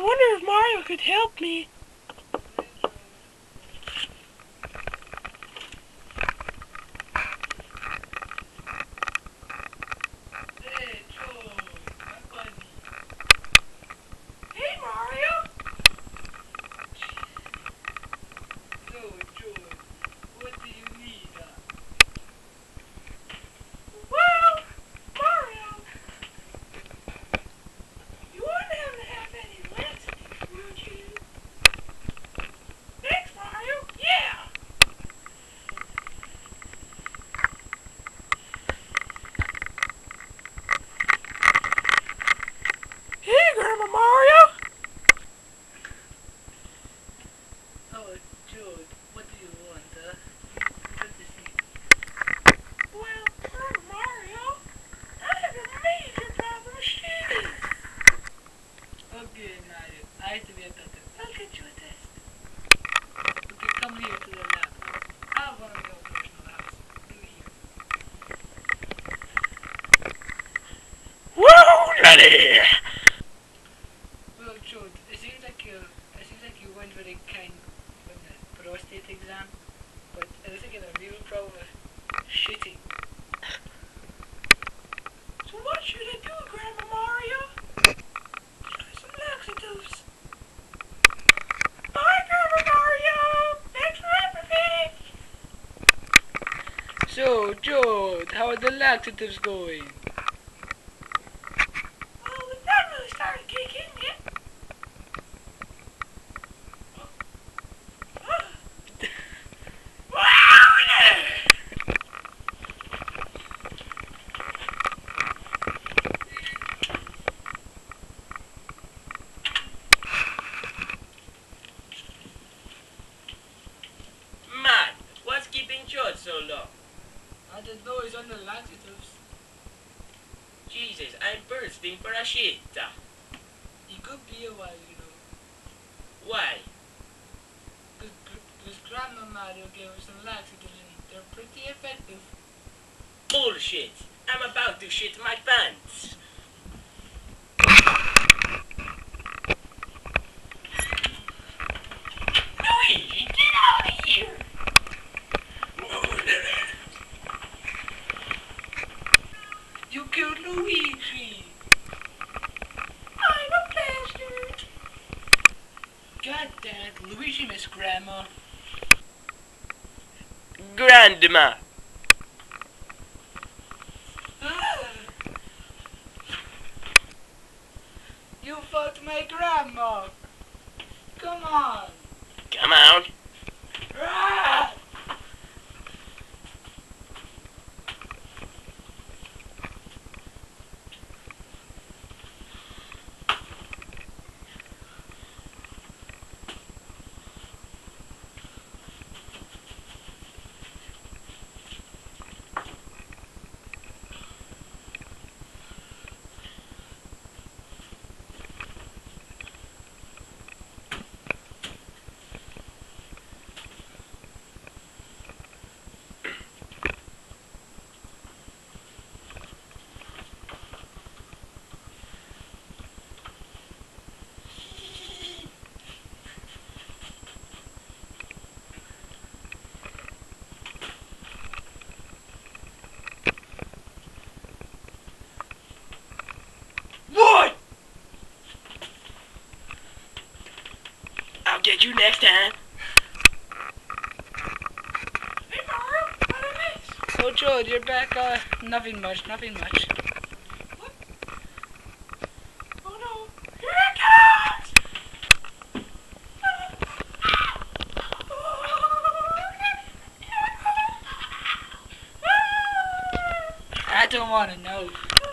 wonder if Mario could help me. Hey, Joe, my buddy. Hey, Mario. So, Joe, what do you need? Well, Mario, you wouldn't have any lessons, would you? Thanks, Mario. Yeah. Hey, Grandma Mario. Oh, Joe, what do you want? Good to see you. Well, Grandma Mario, I have a major problem shooting. Okay, Mario, I have to be a better. I'll get you a test. Okay, come here to the lab. I have one of your personal labs. Do here. Whoa, Daddy! Well, Joe, it seems like you went very kind with the prostate exam, but it looks like you have a real problem with shitting. So what should I do, Grandma Mario? Try some laxatives. Bye, Grandma Mario! Thanks for everything! So, Joe, how are the laxatives going? Well, we've not really started kicking yet. Man, what's keeping George so long? I don't know, he's on the laxatives. Jesus, I'm bursting for a shit. He could be a while, you know. Why? Because Grandma Mario gave us some laxatives and they're pretty effective. Bullshit. I'm about to shit my pants. Luigi, get out of here! You killed Luigi! I'm a bastard! God damn it, Luigi missed Grandma. Grandma. You fucked my grandma! Come on! Come on. Ah! What? I'll get you next time. Hey, Mario, what a miss! Oh, Joe, you're back. Nothing much. What? Oh no, here it comes! I don't want to know.